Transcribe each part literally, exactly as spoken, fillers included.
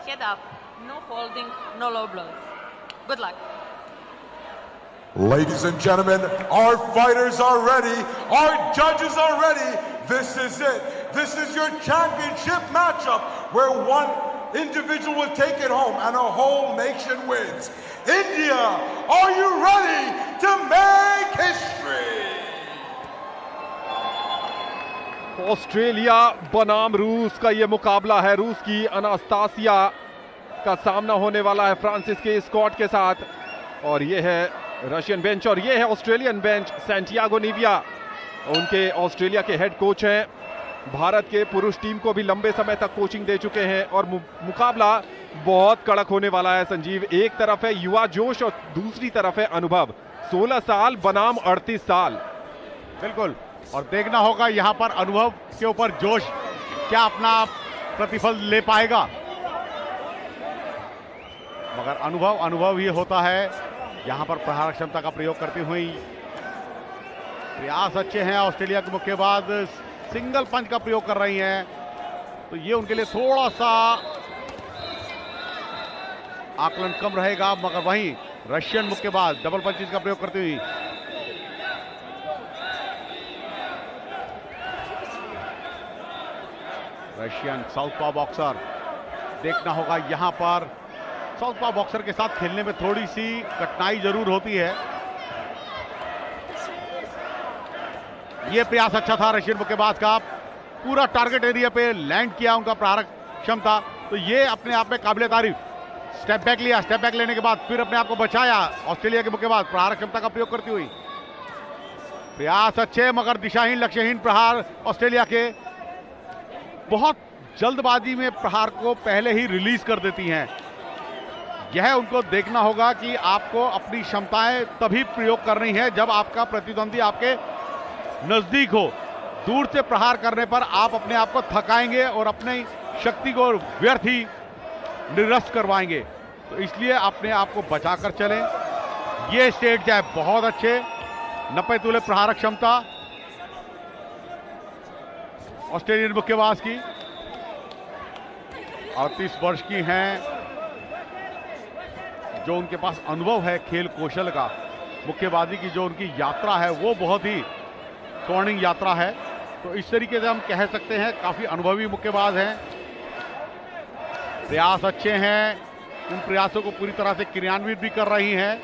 Head up, no holding, no low blows. Good luck. Ladies and gentlemen, our fighters are ready. Our judges are ready. This is it. This is your championship matchup where one individual will take it home and a whole nation wins. India, are you ready to make history? Australia बनाम रूस का ये मुकाबला है। रूस की Anastasia का सामना होने वाला है फ्रांसिस के स्कॉट के साथ, और ये है रशियन बेंच और ये है ऑस्ट्रेलियन बेंच। सैंटियागो निविया उनके ऑस्ट्रेलिया के हेड कोच हैं, भारत के पुरुष टीम को भी लंबे समय तक कोचिंग दे चुके हैं, और मु, मुकाबला बहुत कड़क होने वाला है। संजीव, एक तरफ है युवा जोश और दूसरी तरफ है अनुभव। सोलह साल बनाम अड़तीस साल। बिल्कुल, और देखना होगा यहां पर अनुभव के ऊपर जोश क्या अपना प्रतिफल ले पाएगा, मगर अनुभव अनुभव ही होता है। यहां पर प्रहार क्षमता का प्रयोग करती हुई प्रयास अच्छे हैं। ऑस्ट्रेलिया के मुक्केबाज सिंगल पंच का प्रयोग कर रही हैं, तो ये उनके लिए थोड़ा सा आकलन कम रहेगा, मगर वहीं रशियन मुक्केबाज डबल पंचेस का प्रयोग करती हुई रशियन साउथपॉ बॉक्सर। देखना होगा यहां पर साउथपॉ बॉक्सर के साथ खेलने में थोड़ी सी कठिनाई जरूर होती है। यह प्रयास अच्छा था रशियन मुक्केबाज का, पूरा टारगेट एरिया पे लैंड किया उनका प्रहार क्षमता, तो ये अपने आप में काबिले तारीफ। स्टेप बैक लिया, स्टेप बैक लेने के बाद फिर अपने आप को बचाया ऑस्ट्रेलिया के मुक्केबाज प्रहार क्षमता का प्रयोग करती हुई। प्रयास अच्छे मगर दिशाहीन लक्ष्यहीन प्रहार ऑस्ट्रेलिया के। बहुत जल्दबाजी में प्रहार को पहले ही रिलीज कर देती हैं। यह उनको देखना होगा कि आपको अपनी क्षमताएं तभी प्रयोग करनी है जब आपका प्रतिद्वंदी आपके नजदीक हो। दूर से प्रहार करने पर आप अपने आप को थकाएंगे और अपनी शक्ति को व्यर्थ ही निरस्त करवाएंगे, तो इसलिए अपने आप को बचाकर चलें। ये स्टेट जो है बहुत अच्छे, नब्बे तोले प्रहार क्षमता ऑस्ट्रेलियन मुक्केबाज की, अड़तीस वर्ष की हैं, जो उनके पास अनुभव है खेल कौशल का। मुक्केबाजी की जो उनकी यात्रा है वो बहुत ही स्वर्णिम यात्रा है, तो इस तरीके से हम कह सकते हैं काफी अनुभवी मुक्केबाज हैं। प्रयास अच्छे हैं, उन प्रयासों को पूरी तरह से क्रियान्वित भी कर रही हैं।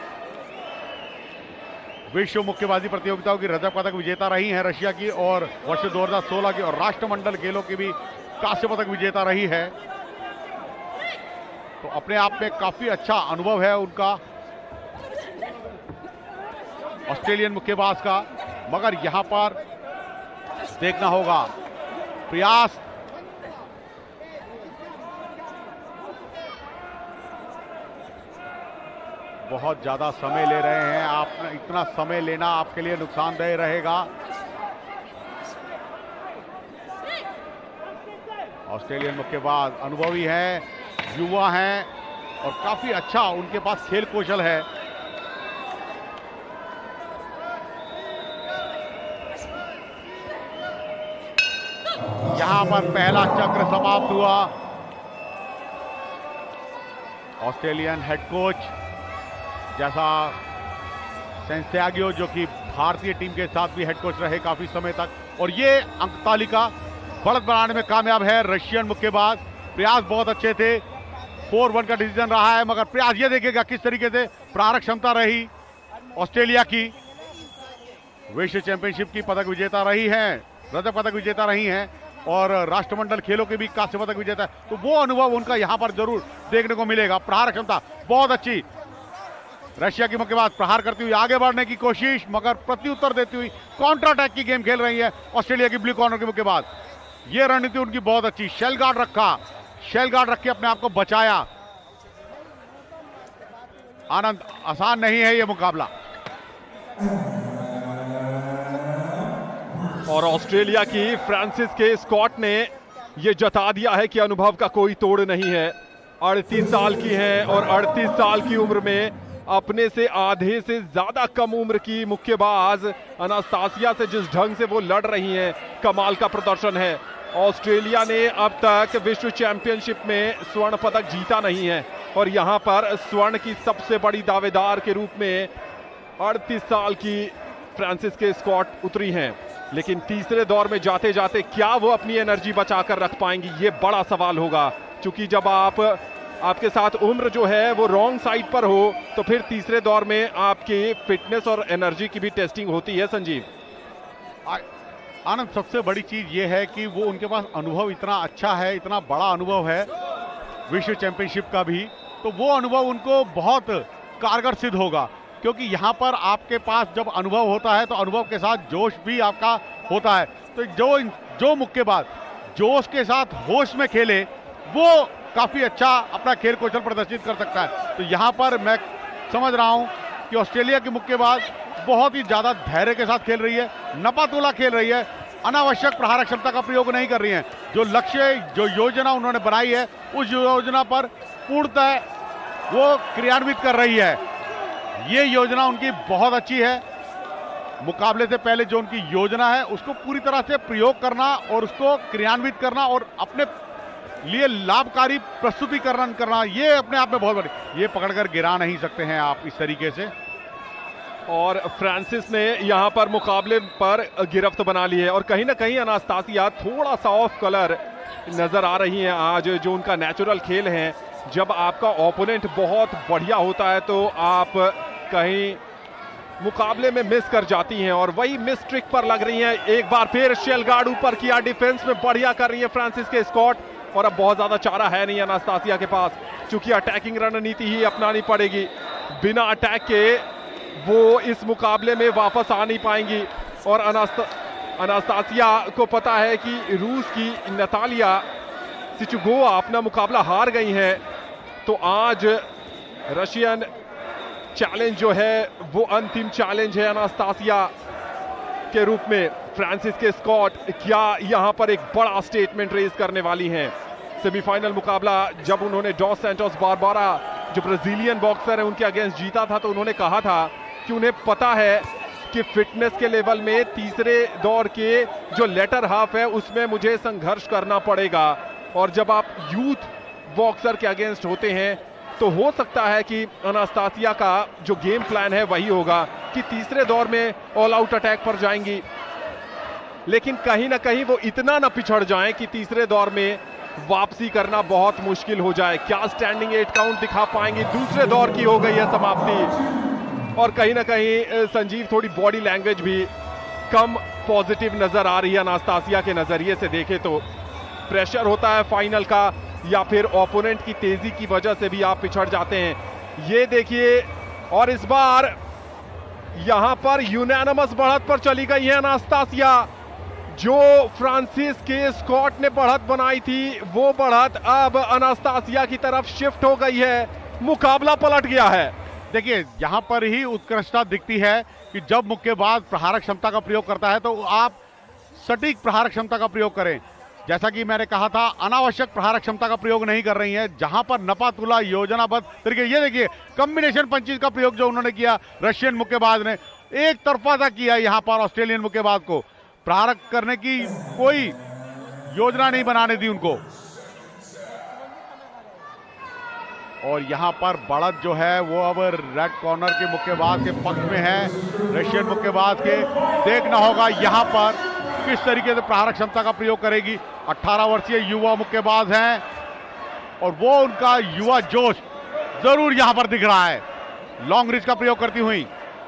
विश्व मुक्केबाजी प्रतियोगिताओं की रजत पदक विजेता रही हैं रशिया की, और वर्ष दो हज़ार सोलह की और राष्ट्रमंडल खेलों की भी कांस्य पदक विजेता रही है, तो अपने आप में काफी अच्छा अनुभव है उनका ऑस्ट्रेलियन मुक्केबाज का। मगर यहां पर देखना होगा प्रयास बहुत ज्यादा समय ले रहे हैं आप, इतना समय लेना आपके लिए नुकसानदेह रहेगा। ऑस्ट्रेलियन मुक्केबाज अनुभवी हैं, युवा हैं और काफी अच्छा उनके पास खेल कौशल है। यहां पर पहला चक्र समाप्त हुआ। ऑस्ट्रेलियन हेड कोच जैसा सैंटियागो, जो कि भारतीय टीम के साथ भी हेड कोच रहे काफी समय तक, और ये अंक तालिका बढ़त बढ़ाने में कामयाब है रशियन मुक्केबाज। प्रयास बहुत अच्छे थे, फोर वन का डिसीजन रहा है, मगर प्रयास ये देखेगा किस तरीके से प्रहार क्षमता रही ऑस्ट्रेलिया की। विश्व चैंपियनशिप की पदक विजेता रही हैं, रजत पदक विजेता रही हैं, और राष्ट्रमंडल खेलों के भी कांस्य पदक विजेता है, तो वो अनुभव उनका यहां पर जरूर देखने को मिलेगा। प्रहार क्षमता बहुत अच्छी, रशिया की मुक्केबाज प्रहार करती हुई आगे बढ़ने की कोशिश, मगर प्रत्युत्तर देती हुई काउंटर अटैक की गेम खेल रही है ऑस्ट्रेलिया की ब्लू कॉर्नर की मुक्केबाज। ये रणनीति उनकी बहुत अच्छी, शेल गार्ड रखा, शेल गार्ड रख के अपने आप को बचाया। आनंद, आसान नहीं है ये मुकाबला। और ऑस्ट्रेलिया की फ्रांसिस के स्कॉट ने यह जता दिया है कि अनुभव का कोई तोड़ नहीं है। अड़तीस साल की हैं और अड़तीस साल की उम्र में अपने से आधे से ज्यादा कम उम्र की मुक्केबाज अनास्तासिया से जिस ढंग से वो लड़ रही हैं, कमाल का प्रदर्शन है। ऑस्ट्रेलिया ने अब तक विश्व चैंपियनशिप में स्वर्ण पदक जीता नहीं है और यहां पर स्वर्ण की सबसे बड़ी दावेदार के रूप में अड़तीस साल की फ्रांसिस्के स्कॉट उतरी हैं। लेकिन तीसरे दौर में जाते जाते क्या वो अपनी एनर्जी बचाकर रख पाएंगी, ये बड़ा सवाल होगा। क्योंकि जब आप आपके साथ उम्र जो है वो रॉन्ग साइड पर हो तो फिर तीसरे दौर में आपकी फिटनेस और एनर्जी की भी टेस्टिंग होती है। संजीव आनंद, सबसे बड़ी चीज ये है कि वो उनके पास अनुभव इतना अच्छा है, इतना बड़ा अनुभव है विश्व चैंपियनशिप का भी, तो वो अनुभव उनको बहुत कारगर सिद्ध होगा। क्योंकि यहाँ पर आपके पास जब अनुभव होता है तो अनुभव के साथ जोश भी आपका होता है। तो जो जो मुक्केबाज जोश के साथ होश में खेले वो काफी अच्छा अपना खेल कौशल प्रदर्शित कर सकता है। तो यहाँ पर मैं समझ रहा हूँ कि ऑस्ट्रेलिया की मुक्केबाज बहुत ही ज्यादा धैर्य के साथ खेल रही है, नपातोला खेल रही है, अनावश्यक प्रहार क्षमता का प्रयोग नहीं कर रही है। जो लक्ष्य, जो योजना उन्होंने बनाई है उस योजना पर पूर्णतः वो क्रियान्वित कर रही है। ये योजना उनकी बहुत अच्छी है। मुकाबले से पहले जो उनकी योजना है उसको पूरी तरह से प्रयोग करना और उसको क्रियान्वित करना और अपने लिए लाभकारी प्रस्तुतिकरण करना, ये अपने आप में बहुत बड़ी, ये पकड़कर गिरा नहीं सकते हैं आप इस तरीके से। और फ्रांसिस ने यहां पर मुकाबले पर गिरफ्त बना ली है और कहीं ना कहीं अनास्तासिया थोड़ा सा ऑफ कलर नजर आ रही हैं आज। जो उनका नेचुरल खेल है, जब आपका ओपोनेंट बहुत बढ़िया होता है तो आप कहीं मुकाबले में मिस कर जाती हैं और वही मिस ट्रिक पर लग रही हैं। एक बार फिर शेल गार्ड ऊपर किया, डिफेंस में बढ़िया कर रही है फ्रांसिस्के स्कॉट और अब बहुत ज्यादा चारा है नहीं अनास्तासिया के पास, क्योंकि अटैकिंग रणनीति ही अपनानी पड़ेगी। बिना अटैक के वो इस मुकाबले में वापस आ नहीं पाएंगी और अनास्ता अनास्तासिया को पता है कि रूस की नतालिया सिचुगोवा अपना मुकाबला हार गई हैं, तो आज रशियन चैलेंज जो है वो अंतिम चैलेंज है अनास्तासिया के रूप में। फ्रांसिस्के स्कॉट क्या यहां पर एक बड़ा स्टेटमेंट रेज करने वाली हैं। सेमीफाइनल मुकाबला जब उन्होंने डॉस सैंटोस बारबारा जो ब्राजीलियन बॉक्सर है उनके अगेंस्ट जीता था तो उन्होंने कहा था कि उन्हें पता है कि फिटनेस के लेवल में तीसरे दौर के जो लेटर हाफ है उसमें मुझे संघर्ष करना पड़ेगा। और जब आप यूथ बॉक्सर के अगेंस्ट होते हैं तो हो सकता है कि अनास्तासिया का जो गेम प्लान है वही होगा कि तीसरे दौर में ऑल आउट अटैक पर जाएंगी, लेकिन कहीं ना कहीं वो इतना ना पिछड़ जाएं कि तीसरे दौर में वापसी करना बहुत मुश्किल हो जाए। क्या स्टैंडिंग एट काउंट दिखा पाएंगे? दूसरे दौर की हो गई है समाप्ति और कहीं ना कहीं संजीव थोड़ी बॉडी लैंग्वेज भी कम पॉजिटिव नजर आ रही है अनास्तासिया के नजरिए से देखे तो। प्रेशर होता है फाइनल का या फिर ओपोनेंट की तेजी की वजह से भी आप पिछड़ जाते हैं। ये देखिए, और इस बार यहां पर यूनानिमस बढ़त पर चली गई है अनास्तासिया। जो फ्रांसिस्के स्कॉट ने बढ़त बनाई थी वो बढ़त अब अनास्तासिया की तरफ शिफ्ट हो गई है, मुकाबला पलट गया है। देखिए, यहां पर ही उत्कृष्टता दिखती है कि जब मुक्केबाज प्रहार क्षमता का प्रयोग करता है तो आप सटीक प्रहार क्षमता का प्रयोग करें। जैसा कि मैंने कहा था, अनावश्यक प्रहार क्षमता का प्रयोग नहीं कर रही है। जहां पर नपातुला योजनाबद्ध तरीके, ये देखिए कॉम्बिनेशन पंचेस का प्रयोग जो उन्होंने किया रशियन मुक्केबाज ने, एक तरफा सा किया यहां पर ऑस्ट्रेलियन मुक्केबाज को, प्रहार करने की कोई योजना नहीं बनाने दी उनको। और यहां पर बढ़त जो है वो अब रेड कॉर्नर के मुक्केबाज के पक्ष में है, रशियन मुक्केबाज के। देखना होगा यहां पर किस तरीके से प्रहार क्षमता का प्रयोग करेगी। अठारह वर्षीय युवा मुक्केबाज हैं और वो उनका युवा जोश जरूर यहां पर दिख रहा है। लॉन्ग रिच का प्रयोग करती हुई,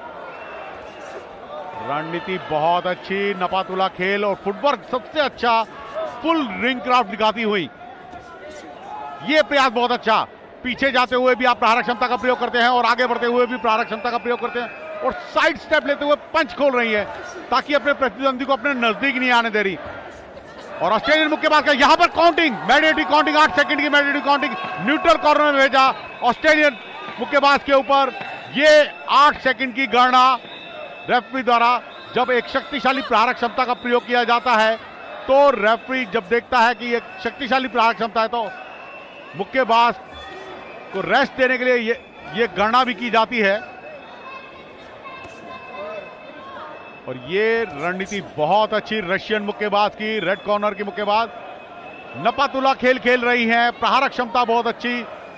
रणनीति बहुत अच्छी, नपातुला खेल और फुटवर्क सबसे अच्छा, फुल रिंग क्राफ्ट दिखाती हुई, ये प्रयास बहुत अच्छा। पीछे जाते हुए भी आप प्रहार क्षमता का प्रयोग करते हैं और आगे बढ़ते हुए भी प्रहार क्षमता का प्रयोग करते हैं और साइड स्टेप लेते हुए पंच खोल रही है ताकि अपने प्रतिद्वंदी को अपने नजदीक नहीं आने दे रही। और ऑस्ट्रेलियन मुक्केबाज का यहां पर काउंटिंग, मैंडेटरी काउंटिंग, आठ सेकंड की मैंडेटरी काउंटिंग न्यूट्रल कॉर्नर में भेजा ऑस्ट्रेलियन मुक्केबाज के ऊपर। ये आठ सेकंड की गणना रेफरी द्वारा। जब एक शक्तिशाली प्रहार क्षमता का प्रयोग किया जाता है तो रेफरी जब देखता है कि एक शक्तिशाली प्रहार क्षमता है तो मुक्केबाज को रेस्ट देने के लिए ये ये गणना भी की जाती है। और ये रणनीति बहुत अच्छी रशियन मुक्केबाज की, रेड कॉर्नर की मुक्केबाज नपातुला खेल खेल रही हैं, प्रहारक क्षमता बहुत अच्छी।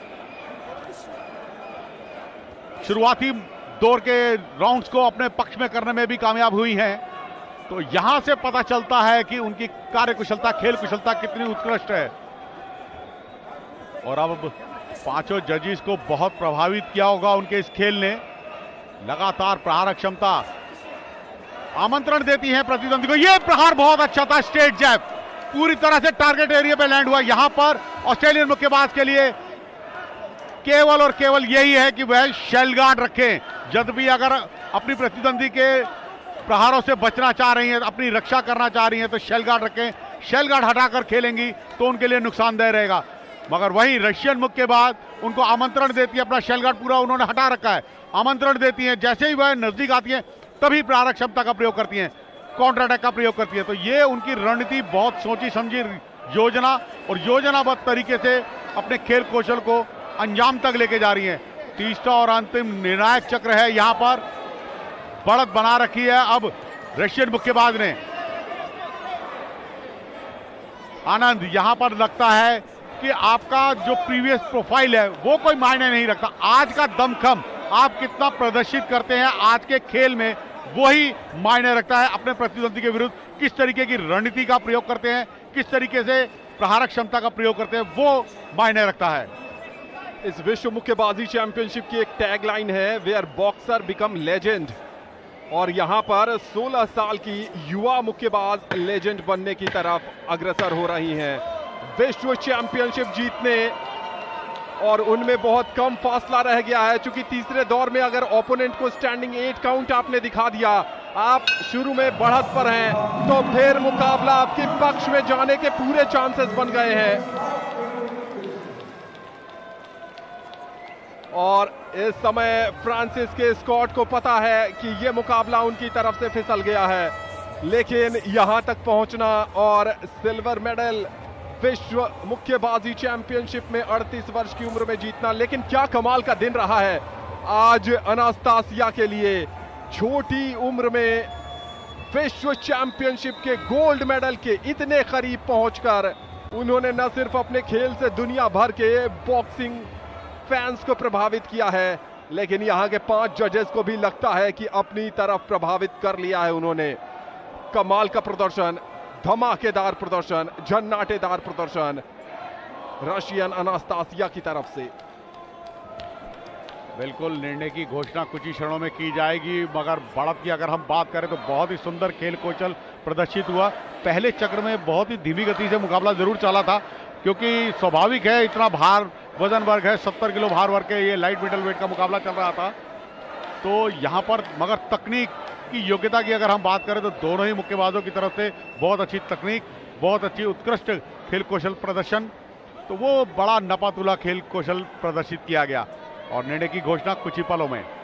शुरुआती दौर के राउंड्स को अपने पक्ष में करने में भी कामयाब हुई हैं, तो यहां से पता चलता है कि उनकी कार्यकुशलता, खेल कुशलता कितनी उत्कृष्ट है। और अब पांचों जजेस को बहुत प्रभावित किया होगा उनके इस खेल ने। लगातार प्रहारक क्षमता आमंत्रण देती है प्रतिद्वंदी को। यह प्रहार बहुत अच्छा था, स्ट्रेट जैब पूरी तरह से टारगेट एरिया पे लैंड हुआ। यहां पर ऑस्ट्रेलियन मुक्केबाज के लिए केवल और केवल यही है कि वह शेल गार्ड रखें। जब भी अगर अपनी प्रतिद्वंदी के प्रहारों से बचना चाह रही हैं, अपनी रक्षा करना चाह रही हैं, तो शेल गार्ड रखें। शेल गार्ड हटाकर खेलेंगी तो उनके लिए नुकसानदेह रहेगा। मगर वही रशियन मुक्केबाज उनको आमंत्रण देती है, अपना शेल गार्ड पूरा उन्होंने हटा रखा है, आमंत्रण देती हैं। जैसे ही वह नजदीक आती हैं तभी प्रहारक क्षमता का प्रयोग करती हैं, काउंटर अटैक का प्रयोग करती है। तो ये उनकी रणनीति बहुत सोची समझी योजना और योजनाबद्ध तरीके से अपने खेल कौशल को अंजाम तक लेके जा रही हैं। तीसरा और अंतिम निर्णायक चक्र है, यहां पर बढ़त बना रखी है अब रशियन मुक्केबाज ने। आनंद, यहां पर लगता है कि आपका जो प्रीवियस प्रोफाइल है वो कोई मायने नहीं रखता। आज का दमखम आप कितना प्रदर्शित करते हैं आज के खेल में, वही मायने रखता है। अपने प्रतिद्वंदी के विरुद्ध किस तरीके की रणनीति का प्रयोग करते हैं, किस तरीके से प्रहारक क्षमता का प्रयोग करते हैं, वो मायने रखता है। इस विश्व मुक्केबाजी चैंपियनशिप की एक टैगलाइन है, वेयर बॉक्सर बिकम लेजेंड। और यहां पर सोलह साल की युवा मुक्केबाज लेजेंड बनने की तरफ अग्रसर हो रही हैं, विश्व चैंपियनशिप जीतने। और उनमें बहुत कम फासला रह गया है, क्योंकि तीसरे दौर में अगर ओपोनेंट को स्टैंडिंग एट काउंट आपने दिखा दिया, आप शुरू में बढ़त पर हैं, तो फिर मुकाबला आपके पक्ष में जाने के पूरे चांसेस बन गए हैं। और इस समय फ्रांसिस के स्कॉट को पता है कि यह मुकाबला उनकी तरफ से फिसल गया है, लेकिन यहां तक पहुंचना और सिल्वर मेडल विश्व मुक्केबाजी चैंपियनशिप में अड़तीस वर्ष की उम्र में जीतना, लेकिन क्या कमाल का दिन रहा है आज अनास्तासिया के लिए। छोटी उम्र में विश्व चैंपियनशिप के गोल्ड मेडल के इतने करीब पहुंचकर उन्होंने न सिर्फ अपने खेल से दुनिया भर के बॉक्सिंग फैंस को प्रभावित किया है, लेकिन यहां के पांच जजेस को भी लगता है कि अपनी तरफ प्रभावित कर लिया है उन्होंने। कमाल का प्रदर्शन, धमाकेदार प्रदर्शन, झन्नाटेदार प्रदर्शन रशियन अनास्तासिया की तरफ से। बिल्कुल, निर्णय की घोषणा कुछ ही क्षणों में की जाएगी, मगर बढ़त की अगर हम बात करें तो बहुत ही सुंदर खेल कौशल प्रदर्शित हुआ। पहले चक्र में बहुत ही धीमी गति से मुकाबला जरूर चला था, क्योंकि स्वाभाविक है, इतना भार वजन वर्ग है, सत्तर किलो भार वर्ग के ये लाइट मिडल वेट का मुकाबला चल रहा था। तो यहाँ पर मगर तकनीक की योग्यता की अगर हम बात करें तो दोनों ही मुक्केबाजों की तरफ से बहुत अच्छी तकनीक, बहुत अच्छी उत्कृष्ट खेल कौशल प्रदर्शन, तो वो बड़ा नपातुला खेल कौशल प्रदर्शित किया गया। और निर्णय की घोषणा कुछ ही पलों में।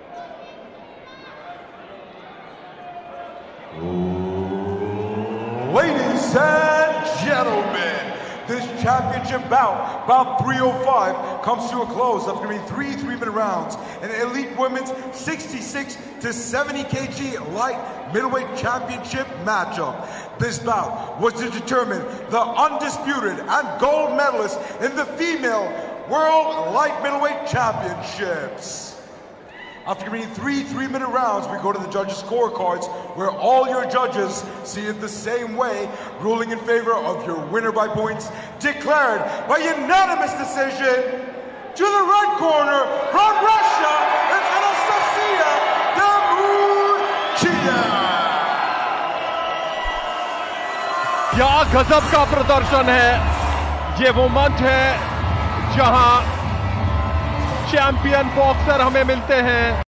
Ladies and gentlemen, this championship bout, bout three oh five, comes to a close after being three three-minute rounds in the elite women's sixty-six to seventy kilogram light middleweight championship matchup. This bout was to determine the undisputed and gold medalist in the female World Light Middleweight Championships. After being three three-minute rounds, we go to the judges' scorecards, where all your judges see it the same way, ruling in favor of your winner by points, declared by unanimous decision. To the red corner, from Russia, it's Anastasia Damudchina. क्या गजब का प्रदर्शन है। ये वो मंच है जहां चैंपियन बॉक्सर हमें मिलते हैं।